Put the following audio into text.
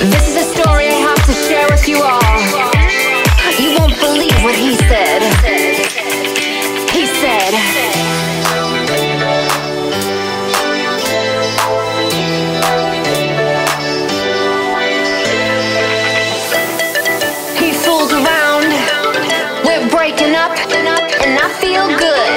This is a story I have to share with you all. You won't believe what he said. He said, he fools around. We're breaking up, and I feel good.